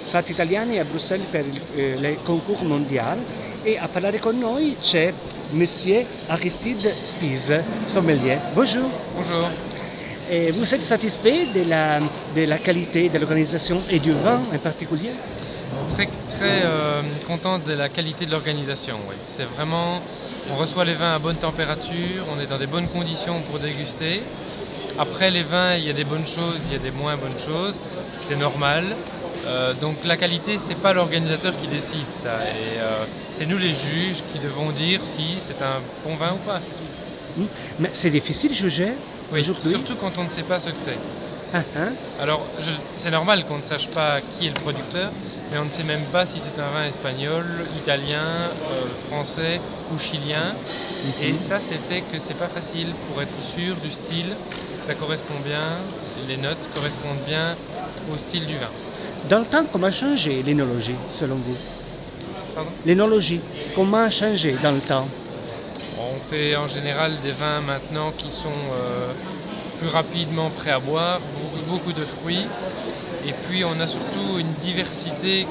Fatti Italiani a Bruxelles per il concours mondial e a parlare con noi c'è Monsieur Aristide Spies, sommelier. Bonjour. Bonjour. Et vous êtes satisfait de la qualité de l'organisation et du vin en particulier? Très content de la qualité de l'organisation. Oui. C'est vraiment, on reçoit les vins à bonne température, on est dans des bonnes conditions pour déguster. Après les vins, il y a des bonnes choses, il y a des moins bonnes choses, c'est normal. Donc la qualité, c'est pas l'organisateur qui décide ça. Et c'est nous les juges qui devons dire si c'est un bon vin ou pas. C'est tout. Mais c'est difficile de juger aujourd'hui. Surtout quand on ne sait pas ce que c'est. Alors c'est normal qu'on ne sache pas qui est le producteur, mais on ne sait même pas si c'est un vin espagnol, italien, français ou chilien. Et ça, c'est fait que c'est pas facile pour être sûr du style, que ça correspond bien, les notes correspondent bien au style du vin. Dans le temps, comment a changé l'énologie selon vous? Pardon? L'énologie, comment a changé dans le temps? On fait en général des vins maintenant qui sont plus rapidement prêts à boire, beaucoup de fruits. Et puis on a surtout une diversité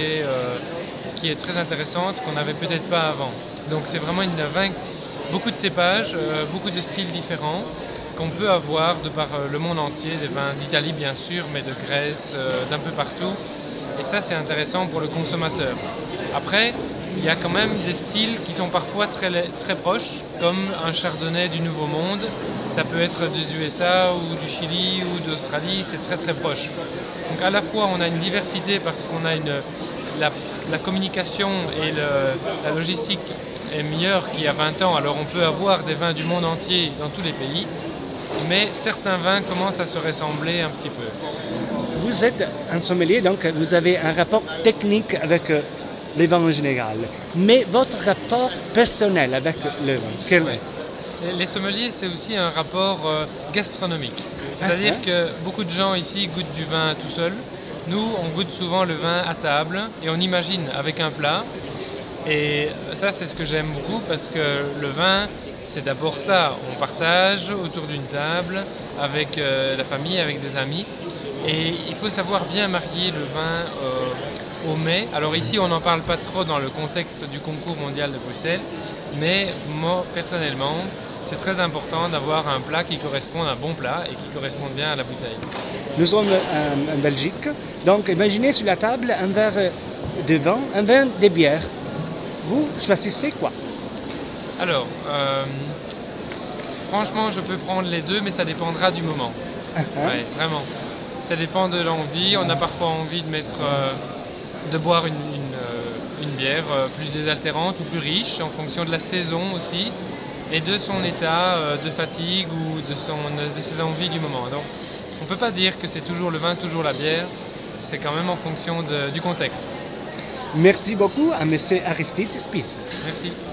qui est très intéressante, qu'on n'avait peut-être pas avant. Donc c'est vraiment beaucoup de cépages, beaucoup de styles différents qu'on peut avoir de par le monde entier, des vins d'Italie bien sûr, mais de Grèce, d'un peu partout. Et ça c'est intéressant pour le consommateur. Après, il y a quand même des styles qui sont parfois très proches, comme un chardonnay du Nouveau Monde. Ça peut être des USA ou du Chili ou d'Australie, c'est très proche. Donc à la fois on a une diversité parce qu'on a la communication et la logistique est meilleure qu'il y a 20 ans, alors on peut avoir des vins du monde entier dans tous les pays, mais certains vins commencent à se ressembler un petit peu. Vous êtes un sommelier, donc vous avez un rapport technique avec les vins en général. Mais votre rapport personnel avec le vin, quel est? Les sommeliers, c'est aussi un rapport gastronomique. C'est-à-dire que beaucoup de gens ici goûtent du vin tout seul. Nous, on goûte souvent le vin à table et on imagine avec un plat. Et ça, c'est ce que j'aime beaucoup parce que le vin, c'est d'abord ça. On partage autour d'une table avec la famille, avec des amis. Et il faut savoir bien marier le vin au mets. Alors ici, on n'en parle pas trop dans le contexte du concours mondial de Bruxelles. Mais moi, personnellement, c'est très important d'avoir un plat qui corresponde à un bon plat et qui corresponde bien à la bouteille. Nous sommes en Belgique, donc imaginez sur la table un verre de vin, un verre de bière. Vous choisissez quoi? Alors, franchement, je peux prendre les deux, mais ça dépendra du moment. Ouais, vraiment. Ça dépend de l'envie. On a parfois envie de boire une bière plus désaltérante ou plus riche, en fonction de la saison aussi, et de son état de fatigue ou de ses envies du moment. Donc, on ne peut pas dire que c'est toujours le vin, toujours la bière. C'est quand même en fonction du contexte. Merci beaucoup à M. Aristide Spies. Merci.